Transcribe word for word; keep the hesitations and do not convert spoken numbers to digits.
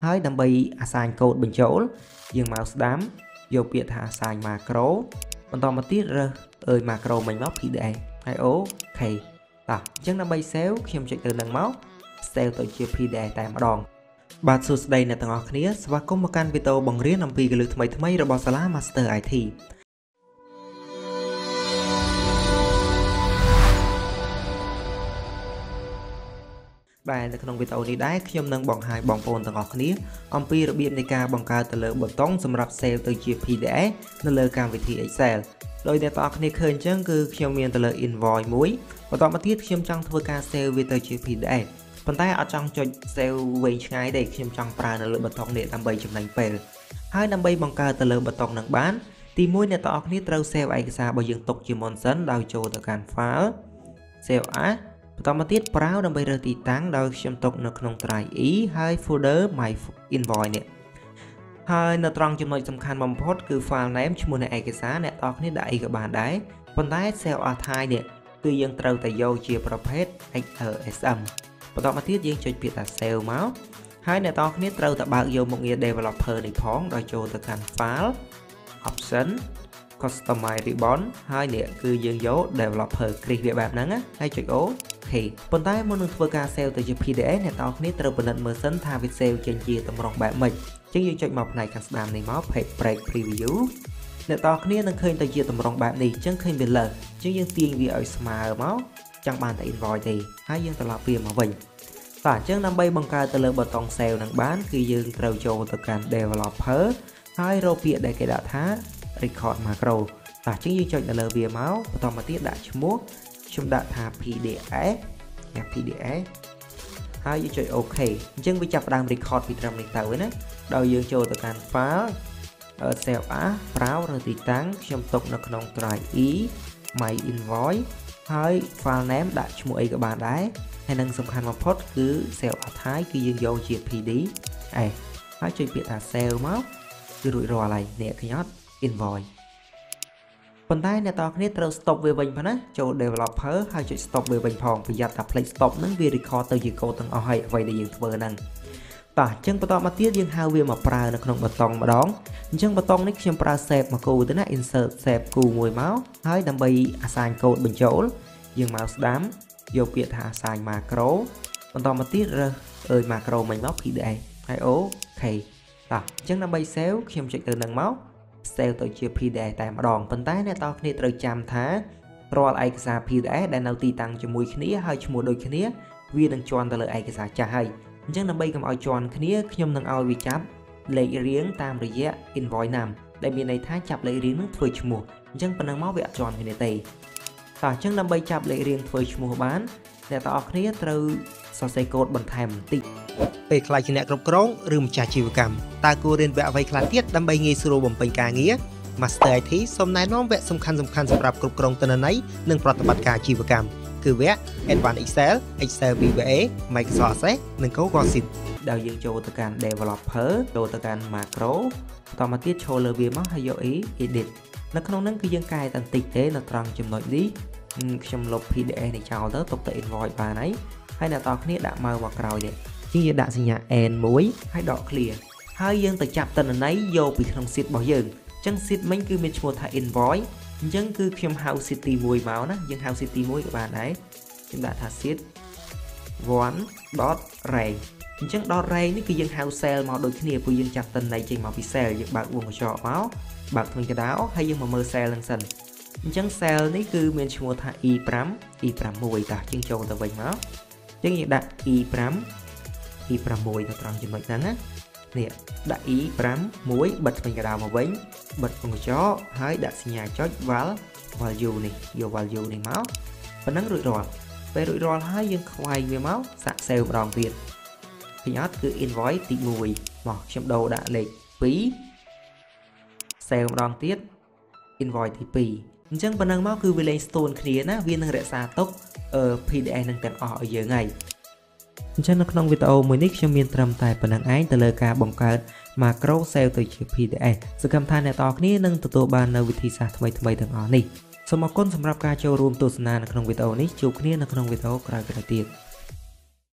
ហើយដើម្បី assign code បញ្ចូលយើង mouse ស្ដាំយកពាក្យថា assign macro បន្តមកទៀតរើសអើយ macro មិញមក pda ហើយអូខេតោះអញ្ចឹងដើម្បី save ខ្ញុំចុចទៅនឹងមក save ទៅជា pda តែម្ដងបាទសួស្តីអ្នកទាំងអស់គ្នាស្វាគមន៍មកកាន់វីដេអូបង្រៀនអំពីគន្លឹះថ្មីៗរបស់សាលា Master ไอ ที បាទនៅក្នុងវីដេអូនេះដែរខ្ញុំនឹងបង្ហាញបងប្អូនទាំងអស់គ្នាអំពីរបៀបនៃការបង្កើតទៅលើប៊ូតុងសម្រាប់ save ទៅជា pda នៅលើកម្មវិធី Excel ដោយអ្នកទាំងអស់គ្នាឃើញអញ្ចឹងគឺខ្ញុំមានទៅលើ invoice មួយបន្តមកទៀតខ្ញុំចង់ធ្វើការ save វាទៅជា pda ប៉ុន្តែអត់ចង់ចុច save វែងឆ្ងាយទេខ្ញុំចង់ប្រើនៅលើប៊ូតុងនេះដើម្បីចំណេញពេលហើយដើម្បីបង្កើតទៅលើប៊ូតុងនឹងបានទីមួយអ្នកទាំងអស់គ្នាត្រូវ save ឯកសាររបស់យើងទុកជាមុនសិនដោយចូលទៅកាន់ file save as បន្តមកទៀត browse ដើម្បីរើសទីតាំងដោយខ្ញុំទុកនៅក្នុង drive E ហើយ folder my invoice នេះហើយនៅត្រង់ចំណុចសំខាន់បំផុតគឺ file name ឈ្មោះនៃឯកសារអ្នកទាំងអស់គ្នាដាក់អីក៏បានដែរប៉ុន្តែ save as type នេះគឺយើងត្រូវតែយកជាប្រភេទ เอ็กซ์ แอล เอส เอ็ม បន្តមកទៀតយើងចុចពាក្យថា save មកហើយអ្នកទាំងអស់គ្នាត្រូវតែបើកយកមុខងារ developer នេះផងដោយចូលទៅកាន់ file option customize ribbon ហើយនេះគឺយើងយក developer គ្រីសវាបែបហ្នឹងណាហើយចុច OK ប៉ុន្តែមុននឹងធ្វើការ save ទៅជា pda អ្នកទាំងអស់គ្នាត្រូវពិនិត្យមើលសិនថាវា save ចេញជាទម្រង់បែបម៉េចអញ្ចឹងយើងចុចមកផ្នែកខាងស្ដាំនេះមក page break preview អ្នកទាំងអស់គ្នានឹងឃើញទៅជាទម្រង់បែបនេះអញ្ចឹងឃើញវាលើសអញ្ចឹងយើងទាញវាឲ្យស្មើមកចង់បានតែ invoice ទេហើយយើងត្រឡប់វាមកវិញបាទអញ្ចឹងដើម្បីបង្កើតទៅលើប៊ូតុង save នឹងបានគឺយើងត្រូវចូលទៅកាន់ developer ហើយរកពាក្យដែលគេដាក់ថា record macro បាទអញ្ចឹងយើងចុចនៅលើវាមកបន្តមកទៀតដាក់ឈ្មោះខ្ញុំដាក់ថា pda ញ៉ាំ pda ហើយយើងចុច OK អញ្ចឹងវាចាប់ផ្ដើម record ពីត្រឹមនេះទៅណាដោយយើងចូលទៅកាន់ file save as browse ឬទីតាំងខ្ញុំទុកនៅក្នុង drive E my invoice ហើយ file name ដាក់ឈ្មោះអីក៏បានដែរហើយនឹងសំខាន់បំផុតគឺ save as type គឺយើងយកជា pd អេហើយចុចពាក្យថា save មកគឺរួចរាល់ហើយអ្នកឃើញអត់ invoice ប៉ុន្តែអ្នកទាំងគ្នាត្រូវ stop វាវិញផងណាចូល developer ហើយចុច stop វាវិញផងប្រយ័ត្នថាភ្លេច stop ហ្នឹងវា record ទៅជា code ទាំងអស់ហើយអ្វីដែលយើងធ្វើហ្នឹងតោះអញ្ចឹងបន្តមកទៀតយើងហៅវាមកប្រើនៅក្នុងប៊ូតុងម្ដងអញ្ចឹងប៊ូតុងនេះខ្ញុំប្រើ save មកគូទៅណា insert save គូមួយមកហើយដើម្បី assign code បញ្ចូលយើងមកស្ដាំយកពាក្យថា assign macro បន្តមកទៀតរើសអើយ macro មិញមក pda ហើយអូខេតោះអញ្ចឹងដើម្បី save ខ្ញុំចុចទៅនឹងមក save ទៅជា pda តែម្ដងប៉ុន្តែអ្នកទាំងគ្នាត្រូវចាំថារាល់ឯកសារ pda ដែលនៅទីតាំងជាមួយគ្នាហើយឈ្មោះដូចគ្នាវានឹងជាន់ទៅលើឯកសារចាស់ហើយអញ្ចឹងដើម្បីកុំឲ្យជាន់គ្នាខ្ញុំនឹងឲ្យវាចាប់លេខរៀងតាមរយៈ invoice name ដែលមានន័យថាចាប់លេខរៀងនឹងធ្វើឈ្មោះអញ្ចឹងប៉ុណ្ណឹងមកវាអត់ជាន់គ្នាទេតោះអញ្ចឹងដើម្បីចាប់លេខរៀងធ្វើឈ្មោះបានអ្នកទាំងអស់គ្នាត្រូវសរសេរកូដបន្ថែមបន្តិចពេលខ្លះជាអ្នកគ្រប់គ្រងឬម្ចាស់អាជីវកម្មតើគួររៀនវគ្គអ្វីខ្លះទៀតដើម្បីងាយស្រួលបំពេញការងារ Master ไอ ที សូមណែនាំវគ្គសំខាន់ៗសម្រាប់គ្រប់គ្រងទិន្នន័យនិងប្រតិបត្តិការអាជីវកម្មគឺវគ្គ Advanced Excel Excel វី វី เอ Microsoft Access និង Google Sheet ដែលយើងចូលទៅកាន់ Developer ចូលទៅកាន់ Macro បន្តមកទៀតចូលលើវាមកហើយយក Edit នៅក្នុងហ្នឹងគឺយើងកែតែបន្តិចទេនៅត្រង់ចំណុចនេះខ្ញុំលុប pda នេះចោលទៅទុកតែ invoice បានហើយហើយអ្នកទាំងគ្នាដាក់មកមកក្រោយនេះជាងយើងដាក់សញ្ញា n មួយហើយដក clear ហើយយើងទៅចាប់ទិន្នន័យយកពីក្នុង sheet របស់យើងអញ្ចឹង sheet មិញគឺមានឈ្មោះថា invoice អញ្ចឹងគឺខ្ញុំហៅ sheet ទីមួយមកណាយើងហៅ sheet ទីមួយក៏បានដែរខ្ញុំដាក់ថា sheet 1.range អញ្ចឹង .range នេះគឺយើងហៅ cell មកដូចគ្នាព្រោះយើងចាប់ទិន្នន័យចេញមកពី cell យើងបើកវងកញ្ចក់មកបើកទ្វីងកដោហើយយើងមកមើល cell ហ្នឹងសិនអញ្ចឹង cell នេះគឺមានឈ្មោះថា e 5 e 6 តាជាងចូលទៅវិញមកអញ្ចឹងយើងដាក់ e 5 e 6 នៅត្រង់ចំណុចហ្នឹងណានេះដាក់ e 5 បិទទ្វីងកដោមកវិញបិទវងកញ្ចក់ហើយដាក់សញ្ញាចុច val value នេះយក value នេះមកប៉ុណ្ណឹងរួចរាល់ពេលរួចរាល់ហើយយើងខ្វែងវាមកសាក save ម្ដងទៀតឃើញអត់គឺ invoice ទីមួយមកខ្ញុំដូរដាក់លេខពីរ save ម្ដងទៀត invoice ទីពីរអញ្ចឹងប៉ុណ្ណឹងមកគឺវាលេងស្ទួនគ្នាណាវានឹងរក្សាទុក pda នឹងទាំងអស់ឲ្យយើងហើយអញ្ចឹងនៅក្នុងវីដេអូមួយនេះខ្ញុំមានត្រឹមតែប៉ុណ្្នឹងឯងទៅលើការបង្កើត macro save ទៅជា pda សង្ឃឹមថាអ្នកទាំងអស់គ្នានឹងទទួលបាននូវវិធីសាស្ត្រថ្មីៗទាំងអស់នេះសូមអរគុណសម្រាប់ការចូលរួមទស្សនានៅក្នុងវីដេអូនេះជួបគ្នានៅក្នុងវីដេអូក្រោយៗទៀត